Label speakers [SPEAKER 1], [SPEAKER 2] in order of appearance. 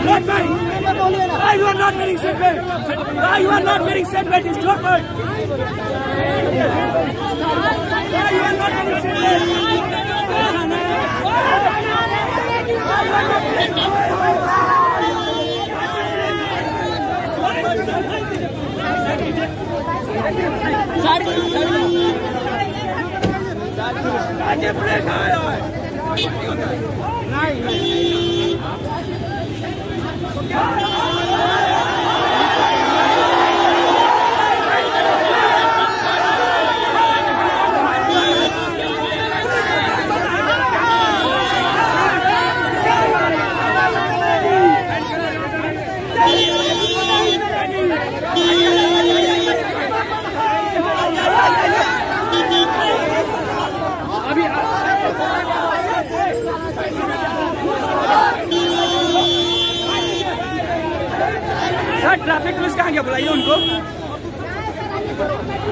[SPEAKER 1] Not mine. Why you are not wearing seatbelt? Why you are not wearing seatbelt? It's your fault. Why you are not wearing seatbelt? Traffic police कहाँ गया, बुलाइए उनको।